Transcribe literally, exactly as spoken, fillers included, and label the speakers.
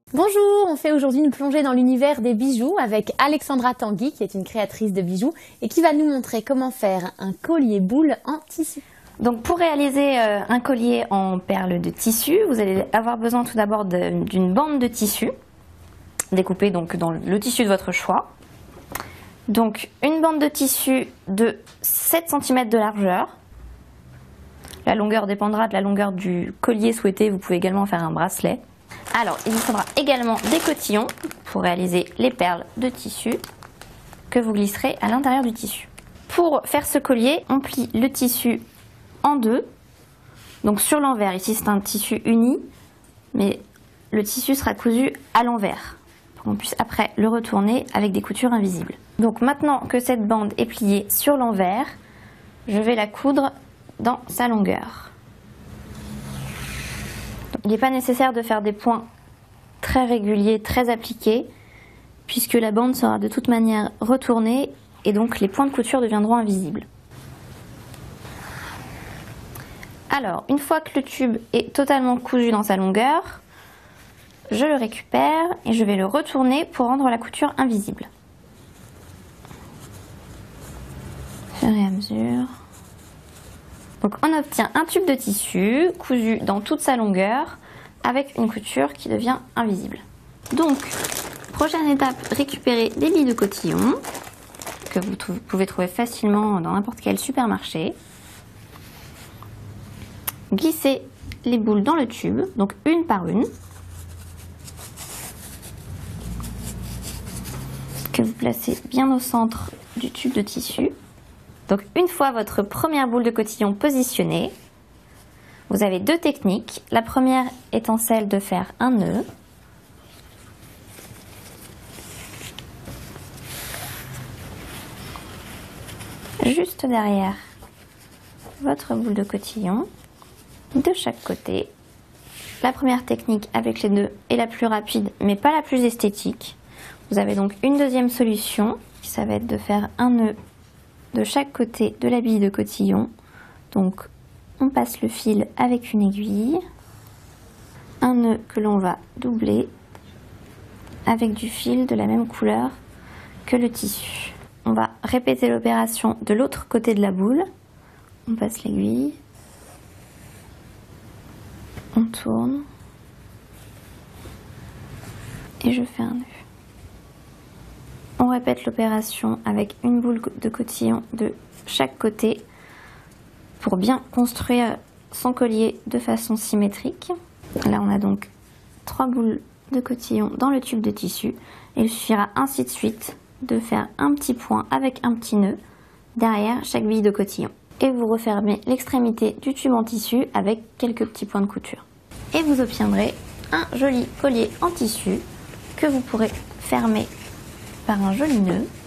Speaker 1: Bonjour, on fait aujourd'hui une plongée dans l'univers des bijoux avec Alexandra Tanguy qui est une créatrice de bijoux et qui va nous montrer comment faire un collier boule en tissu.
Speaker 2: Donc pour réaliser euh, un collier en perles de tissu, vous allez avoir besoin tout d'abord d'une bande de tissu, découpée donc dans le tissu de votre choix. Donc une bande de tissu de sept centimètres de largeur. La longueur dépendra de la longueur du collier souhaité, vous pouvez également faire un bracelet. Alors il vous faudra également des cotillons pour réaliser les perles de tissu que vous glisserez à l'intérieur du tissu. Pour faire ce collier, on plie le tissu en deux, donc sur l'envers. Ici c'est un tissu uni, mais le tissu sera cousu à l'envers pour qu'on puisse après le retourner avec des coutures invisibles. Donc maintenant que cette bande est pliée sur l'envers, je vais la coudre dans sa longueur. Donc, il n'est pas nécessaire de faire des points très réguliers, très appliqués, puisque la bande sera de toute manière retournée et donc les points de couture deviendront invisibles. Alors, une fois que le tube est totalement cousu dans sa longueur, je le récupère et je vais le retourner pour rendre la couture invisible. Au fur et à mesure. Donc on obtient un tube de tissu cousu dans toute sa longueur avec une couture qui devient invisible. Donc, prochaine étape, récupérer des billes de cotillon que vous pouvez trouver facilement dans n'importe quel supermarché. Glissez les boules dans le tube, donc une par une, que vous placez bien au centre du tube de tissu. Donc une fois votre première boule de cotillon positionnée, vous avez deux techniques. La première étant celle de faire un nœud. Juste derrière votre boule de cotillon, de chaque côté. La première technique avec les nœuds est la plus rapide, mais pas la plus esthétique. Vous avez donc une deuxième solution, qui ça va être de faire un nœud de chaque côté de la bille de cotillon. Donc on passe le fil avec une aiguille, un nœud que l'on va doubler avec du fil de la même couleur que le tissu. On va répéter l'opération de l'autre côté de la boule. On passe l'aiguille, on tourne et je fais un nœud. On répète l'opération avec une boule de cotillon de chaque côté pour bien construire son collier de façon symétrique. Là on a donc trois boules de cotillon dans le tube de tissu et il suffira ainsi de suite de faire un petit point avec un petit nœud derrière chaque bille de cotillon. Et vous refermez l'extrémité du tube en tissu avec quelques petits points de couture. Et vous obtiendrez un joli collier en tissu que vous pourrez fermer par un joli nœud.